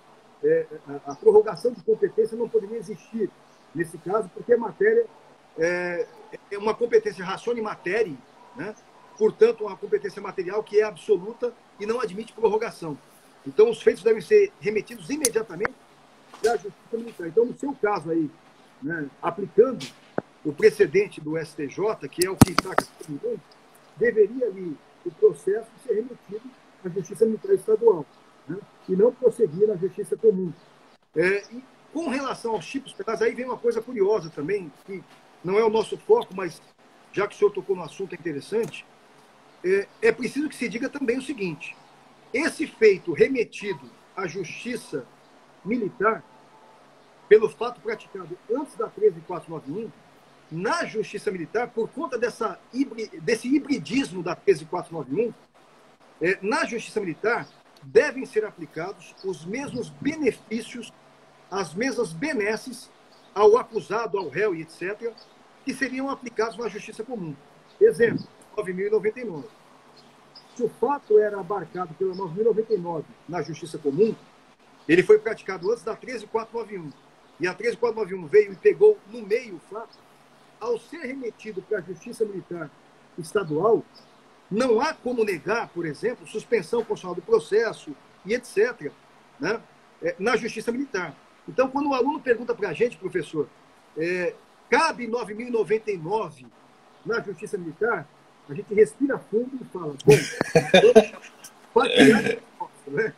a prorrogação de competência não poderia existir nesse caso, porque a matéria é uma competência ratione materie, né? Portanto, uma competência material que é absoluta e não admite prorrogação. Então, os feitos devem ser remetidos imediatamente à Justiça Militar. Então, no seu caso aí, né, aplicando o precedente do STJ, que é o que está aqui, deveria ali o processo ser remetido à Justiça Militar Estadual, né, e não prosseguir na Justiça Comum. E com relação aos tipos penais, aí vem uma coisa curiosa também, que não é o nosso foco, mas já que o senhor tocou no assunto, é interessante. É preciso que se diga também o seguinte: esse feito remetido à Justiça Militar, pelo fato praticado antes da 13491, na Justiça Militar, por conta desse hibridismo da 13491, na Justiça Militar devem ser aplicados os mesmos benefícios, as mesmas benesses ao acusado, ao réu e etc., que seriam aplicados na Justiça Comum. Exemplo, 9.099. Se o fato era abarcado pela 9.099 na Justiça Comum, ele foi praticado antes da 13.491, e a 13.491 veio e pegou no meio o fato. Ao ser remetido para a Justiça Militar Estadual, não há como negar, por exemplo, suspensão constitucional do processo e etc., né, na Justiça Militar. Então, quando o aluno pergunta para a gente, professor, cabe 9.099 na Justiça Militar, a gente respira fundo e fala, bom, para criar a resposta, né?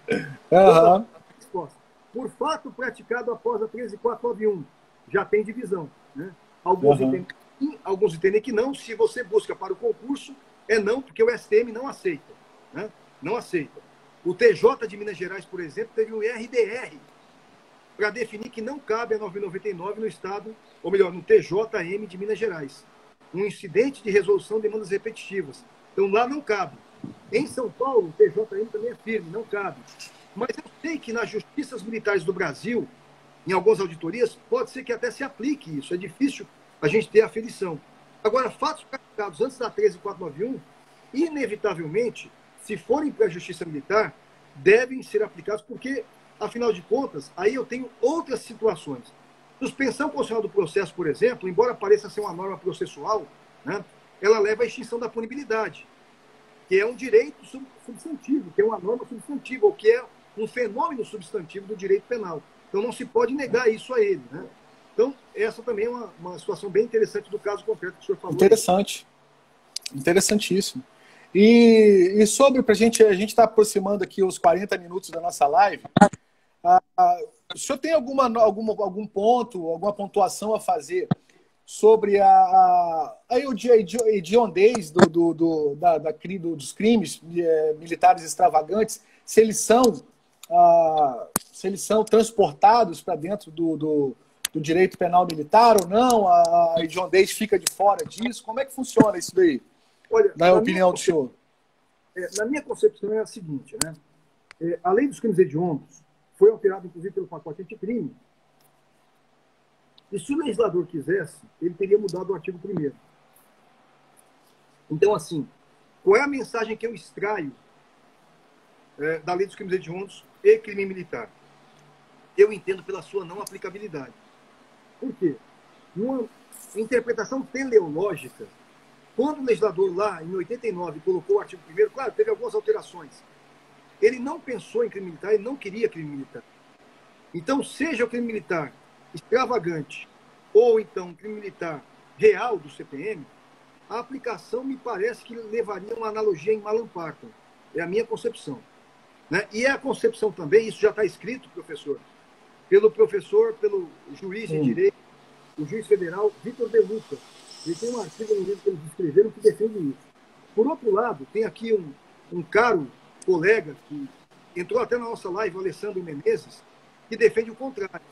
Resposta. Por fato praticado após a 13.491, já tem divisão, né? Alguns entendem sim, alguns entendem que não. Se você busca para o concurso, não, porque o STM não aceita, né? Não aceita. O TJ de Minas Gerais, por exemplo, teve um RDR para definir que não cabe a 999 no Estado, ou melhor, no TJM de Minas Gerais. Um incidente de resolução de demandas repetitivas. Então, lá não cabe. Em São Paulo, o TJM também é firme, não cabe. Mas eu sei que nas justiças militares do Brasil, em algumas auditorias, pode ser que até se aplique isso. É difícil a gente ter aferição. Agora, fatos praticados antes da 13.491, inevitavelmente, se forem para a Justiça Militar, devem ser aplicados, porque, afinal de contas, aí eu tenho outras situações. Suspensão constitucional do processo, por exemplo, embora pareça ser uma norma processual, né, ela leva à extinção da punibilidade, que é um direito substantivo, que é uma norma substantiva, ou que é um fenômeno substantivo do direito penal. Então, não se pode negar isso a ele, né? Então, essa também é uma situação bem interessante do caso concreto que o senhor falou. Interessante. Interessantíssimo. E sobre, a gente está aproximando aqui os 40 minutos da nossa live, o senhor tem algum ponto, alguma pontuação a fazer sobre a hediondez dos crimes militares extravagantes, se eles são transportados para dentro do direito penal militar ou não? A hediondez fica de fora disso? Como é que funciona isso daí? Olha, na opinião do senhor? Na minha concepção é a seguinte, né? A lei dos crimes hediondos foi alterada, inclusive, pelo pacote anticrime. E se o legislador quisesse, ele teria mudado o artigo 1º. Então, assim, qual é a mensagem que eu extraio da lei dos crimes hediondos e crime militar? Eu entendo pela sua não aplicabilidade. Por quê? Numa interpretação teleológica, Quando o legislador lá, em 89, colocou o artigo 1º, claro, teve algumas alterações. Ele não pensou em crime militar, ele não queria crime militar. Então, seja o crime militar extravagante ou então crime militar real do CPM, a aplicação me parece que levaria uma analogia em Alan Parton. É a minha concepção. Né? E é a concepção também, isso já está escrito, professor, pelo juiz de direito, o juiz federal Vitor De Luca. Ele tem um artigo no livro que eles escreveram que defende isso. Por outro lado, tem aqui um caro colega que entrou até na nossa live, o Alessandro Menezes, que defende o contrário.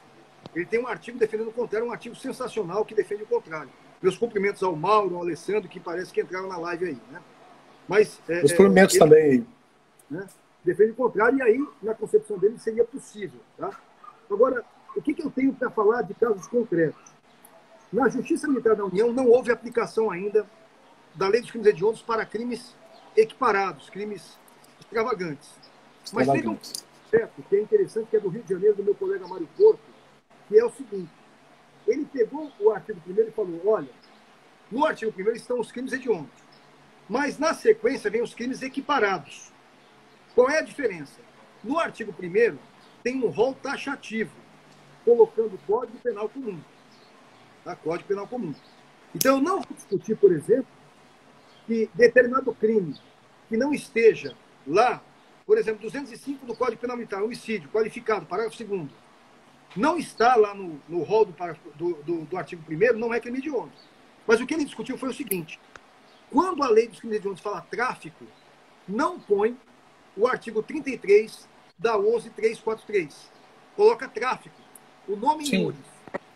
Ele tem um artigo defendendo o contrário, um artigo sensacional que defende o contrário. Meus cumprimentos ao Mauro, ao Alessandro, que parece que entraram na live aí. Né? Mas, os cumprimentos ele, também. Né, defende o contrário, e aí, na concepção dele, seria possível. Tá? Agora, o que eu tenho para falar de casos concretos? Na Justiça Militar da União não houve aplicação ainda da Lei dos Crimes Hediondos para crimes equiparados, crimes extravagantes. Mas teve um projeto que é interessante, que é do Rio de Janeiro, do meu colega Mário Porto, que é o seguinte: ele pegou o artigo 1º e falou, olha, no artigo 1º estão os crimes hediondos, mas na sequência vem os crimes equiparados. Qual é a diferença? No artigo 1º tem um rol taxativo, colocando o Código Penal Comum. Tá? Código Penal Comum. Então, eu não vou discutir, por exemplo, que determinado crime que não esteja lá, por exemplo, 205 do Código Penal Militar, homicídio qualificado, parágrafo 2º, não está lá no rol do artigo 1º, não é crime hediondo. Mas o que ele discutiu foi o seguinte: quando a lei dos crimes hediondos fala tráfico, não põe o artigo 33 da 11.343. Coloca tráfico, o nome em iures.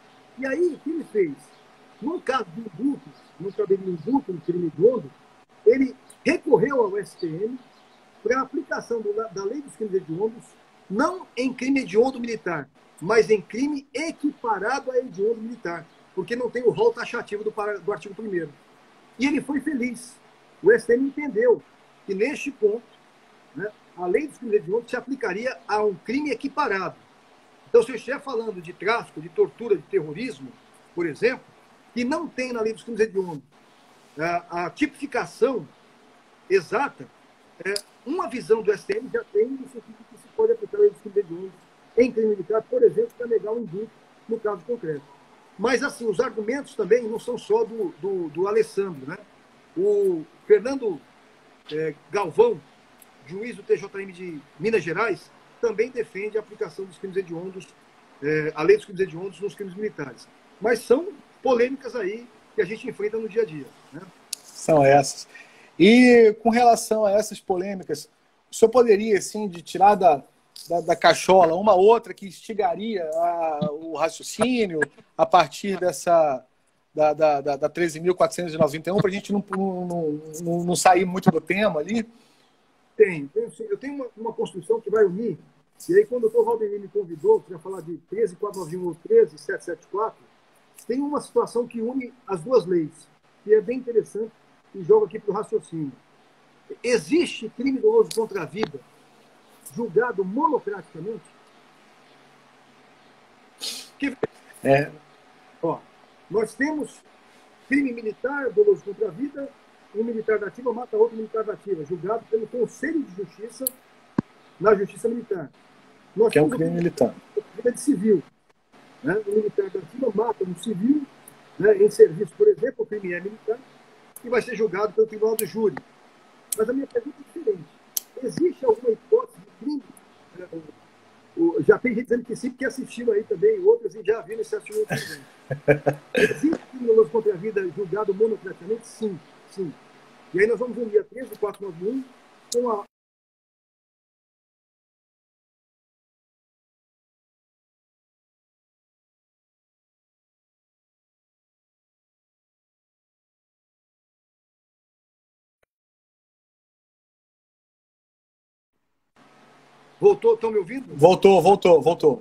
E aí, o que ele fez? No caso de indulto, não caberia indulto no crime hediondo, ele recorreu ao STM para a aplicação da lei dos crimes hediondos, não em crime hediondo militar, mas em crime equiparado a hediondo militar, porque não tem o rol taxativo do artigo 1º. E ele foi feliz. O STM entendeu que, neste ponto, né, a lei dos crimes hediondos se aplicaria a um crime equiparado. Então, se eu estiver falando de tráfico, de tortura, de terrorismo, por exemplo, que não tem na lei dos crimes hediondos a tipificação exata, uma visão do STM já tem no sentido que se pode aplicar a lei dos crimes hediondos em crime militar, por exemplo, para negar um indulto no caso concreto. Mas, assim, os argumentos também não são só do Alessandro. Né? O Fernando Galvão, juiz do TJM de Minas Gerais, também defende a aplicação dos crimes hediondos, a lei dos crimes hediondos nos crimes militares. Mas são polêmicas aí que a gente enfrenta no dia a dia. Né? São essas. E com relação a essas polêmicas, o senhor poderia, assim, de tirar da cachola uma outra que instigaria o raciocínio a partir dessa da 13.491, para a gente não sair muito do tema ali? Eu tenho uma construção que vai unir, e aí quando o doutor Valdemir me convidou para falar de 13.491 ou 13.774, tem uma situação que une as duas leis, que é bem interessante e joga aqui para o raciocínio. Existe crime doloso contra a vida julgado monocraticamente? Nós temos crime militar doloso contra a vida, um militar da ativa mata outro militar da ativa, julgado pelo Conselho de Justiça na Justiça Militar. Nós que é um crime militar. De civil. Né? O militar da ativa mata um civil, né, em serviço, por exemplo, o crime é militar, e vai ser julgado pelo Tribunal do Júri. Mas a minha pergunta é diferente. Existe alguma hipótese de crime? Já tem gente dizendo que sim, porque assistiram aí também, outros e já viram esse assunto também. Existe crime doloso contra a vida julgado monocraticamente? Sim, sim. E aí nós vamos unir a 13.491 com a Voltou? Estão me ouvindo? Voltou.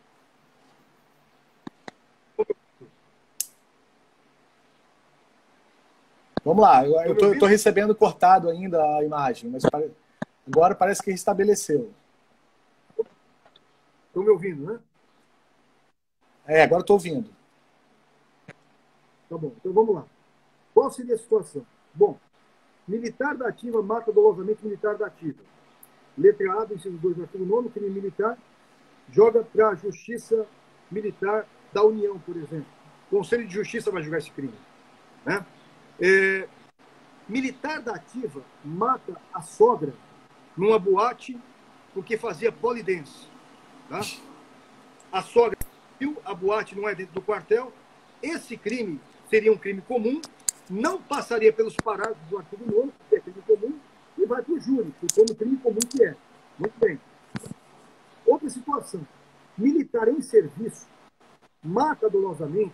Vamos lá, eu estou recebendo cortado ainda a imagem, mas agora parece que restabeleceu. Estão me ouvindo, né? Agora estou ouvindo. Tá bom, então vamos lá. Qual seria a situação? Bom, militar da ativa mata dolosamente militar da ativa. Letra A do inciso 2 do artigo 9º, crime militar, joga para a Justiça Militar da União, por exemplo. O Conselho de Justiça vai julgar esse crime. Né? Militar da ativa mata a sogra numa boate porque fazia polidense. Tá? A sogra viu, a boate não é dentro do quartel. Esse crime seria um crime comum, não passaria pelos parágrafos do artigo 9º, que é crime comum, e vai para o júri, como crime comum que é. Muito bem. Outra situação. Militar em serviço mata dolosamente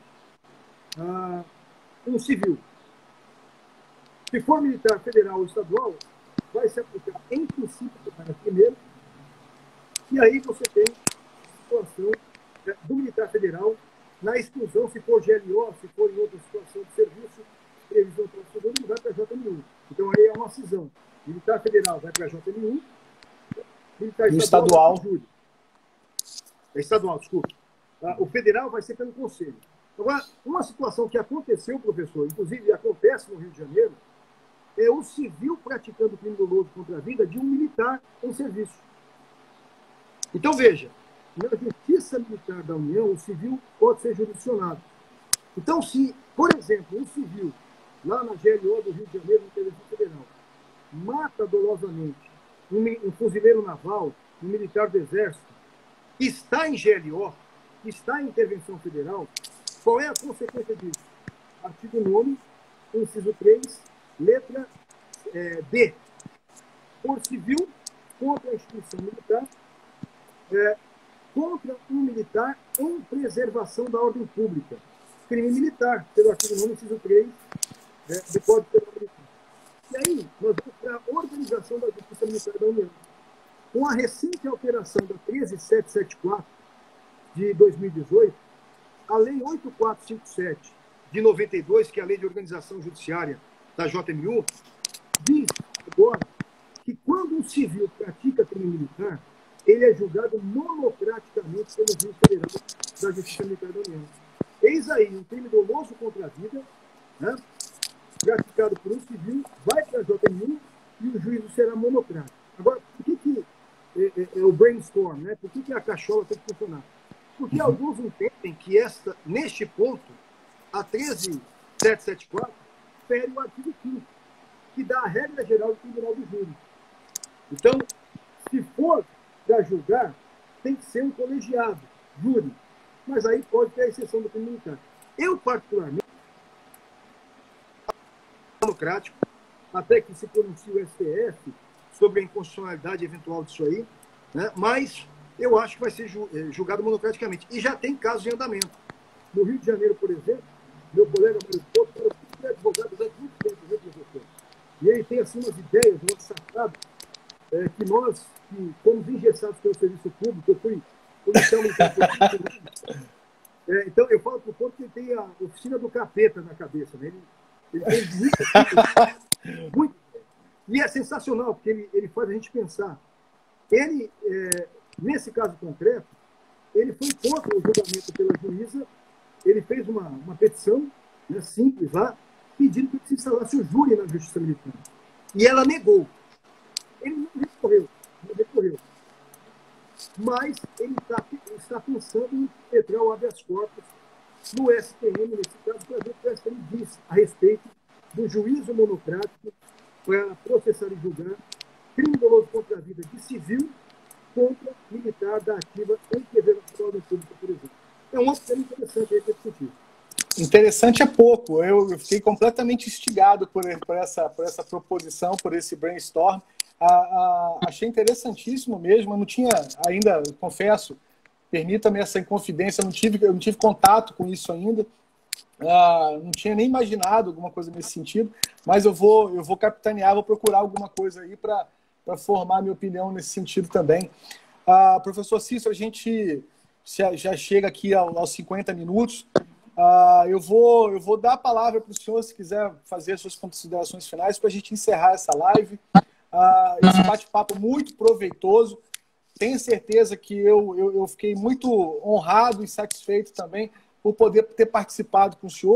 um civil. Se for militar federal ou estadual, vai se aplicar em princípio do parágrafo primeiro, e aí você tem a situação do militar federal na exclusão, se for GLO, se for em outra situação de serviço, previsão para o segundo, ele vai para a JMU. Então aí é uma cisão. Militar federal vai para a JMU, militar estadual vai para o júri. É estadual, desculpa. O federal vai ser pelo Conselho. Agora, uma situação que aconteceu, professor, inclusive acontece no Rio de Janeiro, é o civil praticando crime doloso contra a vida de um militar em serviço. Então, veja, na Justiça Militar da União, o civil pode ser jurisdicionado. Então, se, por exemplo, um civil, lá na GLO do Rio de Janeiro, no Intervenção Federal, mata dolosamente um fuzileiro naval, um militar do Exército, que está em GLO, que está em intervenção federal, qual é a consequência disso? Artigo 9º, inciso 3, letra D. Por civil, contra a instituição militar, contra um militar em preservação da ordem pública. Crime militar, pelo artigo 9º, inciso 3, do Código Penal Militar. E aí, nós vamos para a organização da Justiça Militar da União. Com a recente alteração da 13774 de 2018, a Lei 8457 de 92, que é a Lei de Organização Judiciária da JMU, diz agora que quando um civil pratica crime militar, ele é julgado monocraticamente pelo juiz federal da Justiça Militar da União. Eis aí um crime doloso contra a vida, né, praticado por um civil, vai para a JMU e o juízo será monocrático. Agora, por que é o brainstorm, né? Por que a cachola tem que funcionar? Porque alguns entendem que neste ponto, a 13774 fere o artigo 5º, que dá a regra geral do Tribunal do Júri. Então, se for para julgar, tem que ser um colegiado, júri. Mas aí pode ter a exceção do crime militar. Eu, particularmente, democrático, até que se pronuncie o STF sobre a inconstitucionalidade eventual disso aí, né? Mas eu acho que vai ser julgado monocraticamente. E já tem casos em andamento. No Rio de Janeiro, por exemplo, meu colega Mário Couto foi advogado durante muito tempo, né, professor? E ele tem assim umas ideias, umas sacadas, que nós, que fomos engessados pelo serviço público, eu fui policial militar político, então eu falo para o Couto que ele tem a oficina do capeta na cabeça, né? Ele tem muito. E é sensacional, porque ele faz a gente pensar. Ele, nesse caso concreto, ele foi contra o julgamento pela juíza, ele fez uma petição, né, simples lá, pedindo que se instalasse o júri na Justiça Militar. E ela negou. Ele não recorreu. Mas ele está pensando em impetrar o habeas corpus no STM, nesse caso, para ver o que o STM diz a respeito do juízo monocrático para processar e julgar crime doloso contra a vida de civil contra militar da ativa em preservação da ordem pública, por exemplo. É um outro tema interessante aí para discutir. Interessante é pouco. Eu fiquei completamente instigado por essa proposição, por esse brainstorm. Achei interessantíssimo mesmo. Eu não tinha ainda, confesso, permita-me essa inconfidência, eu não tive contato com isso ainda. Não tinha nem imaginado alguma coisa nesse sentido, mas eu vou capitanear, vou procurar alguma coisa aí para formar minha opinião nesse sentido também. Professor Cícero, a gente já chega aqui aos 50 minutos. Eu vou dar a palavra para o senhor, se quiser fazer as suas considerações finais, para a gente encerrar essa live. Esse bate-papo muito proveitoso. Tenho certeza que eu fiquei muito honrado e satisfeito também por poder ter participado com o senhor.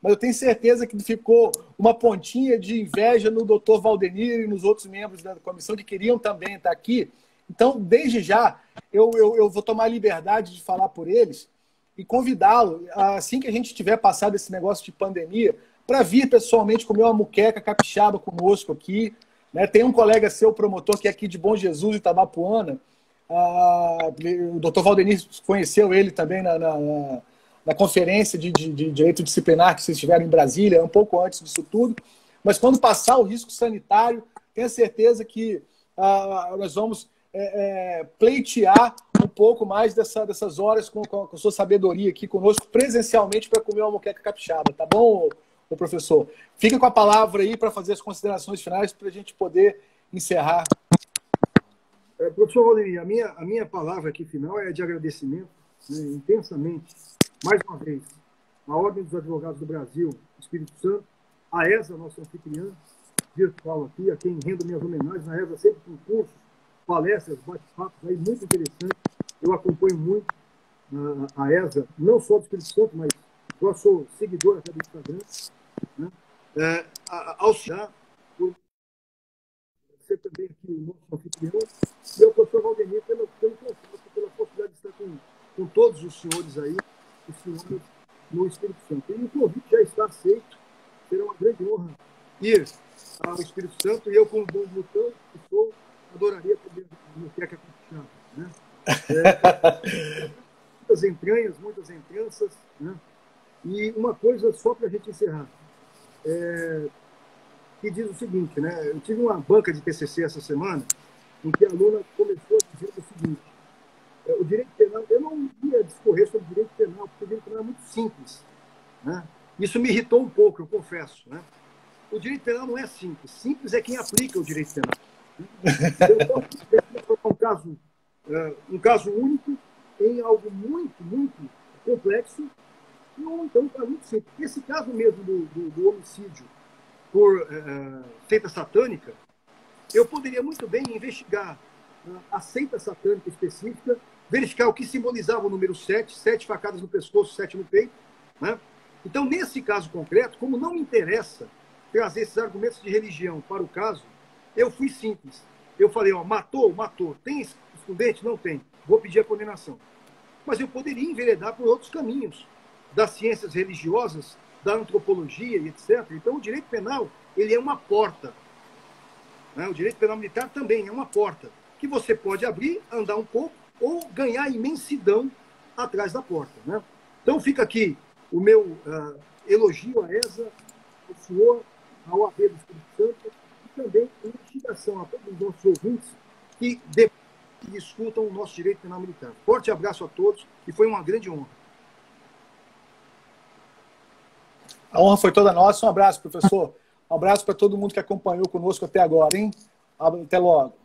mas eu tenho certeza que ficou uma pontinha de inveja no doutor Valdenir e nos outros membros da comissão que queriam também estar aqui. Então, desde já, eu vou tomar a liberdade de falar por eles e convidá-lo, assim que a gente tiver passado esse negócio de pandemia, para vir pessoalmente comer uma muqueca capixaba conosco aqui. Né? Tem um colega seu, promotor, que é aqui de Bom Jesus, Itabapuana. O doutor Valdenir conheceu ele também na conferência de direito disciplinar que vocês tiveram em Brasília, um pouco antes disso tudo. Mas quando passar o risco sanitário, tenha certeza que nós vamos pleitear um pouco mais dessas horas com sua sabedoria aqui conosco, presencialmente, para comer uma moqueca capixaba, tá bom, professor? Fica com a palavra aí para fazer as considerações finais para a gente poder encerrar. Professor Valdenir, a minha palavra aqui final é de agradecimento, né, intensamente, mais uma vez, a Ordem dos Advogados do Brasil, Espírito Santo, a ESA, nossa anfitriã virtual aqui, a quem rendo minhas homenagens, a ESA sempre com cursos, palestras, bate-papos aí muito interessantes. Eu acompanho muito a ESA, não só do Espírito Santo, mas eu sou seguidor até do Instagram, né? Auxiliar por ser também aqui o nosso anfitrião, e ao professor Valdenir pelo contato, pela possibilidade de estar com todos os senhores aí, os senhores no Espírito Santo. E o convite já está aceito, será uma grande honra ir ao Espírito Santo, e eu, como bom glutão que sou, adoraria poder moqueca capixaba, né? Muitas entranças, né? E uma coisa só para a gente encerrar, que diz o seguinte, né? Eu tive uma banca de TCC essa semana, em que a aluna começou a dizer o seguinte: o direito penal, eu não ia discorrer sobre o direito penal, porque o direito penal é muito simples, né? Isso me irritou um pouco, eu confesso, né? O direito penal não é simples. Simples é quem aplica o direito penal. Então, um caso único em algo muito, muito complexo, ou então um caso muito simples. Esse caso mesmo do homicídio por seita satânica, eu poderia muito bem investigar a seita satânica específica, verificar o que simbolizava o número 7, 7 facadas no pescoço, 7 no peito, né? Então, nesse caso concreto, como não me interessa trazer esses argumentos de religião para o caso, eu fui simples. Eu falei, matou? Tem excludente? Não tem. Vou pedir a condenação. Mas eu poderia enveredar por outros caminhos, das ciências religiosas, da antropologia e etc. Então, o direito penal, ele é uma porta. Né? O direito penal militar também é uma porta, que você pode abrir, andar um pouco, ou ganhar imensidão atrás da porta. Né? Então, fica aqui o meu elogio à ESA, ao senhor, ao OAB do Espírito Santo, e também uma instigação a todos os nossos ouvintes que discutam o nosso direito penal militar. Forte abraço a todos e foi uma grande honra. A honra foi toda nossa. Um abraço, professor. Um abraço para todo mundo que acompanhou conosco até agora, hein? Até logo.